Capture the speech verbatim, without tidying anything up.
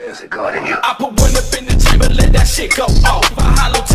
There's a God in you. I put one up in the chamber, let that shit go off. I hollow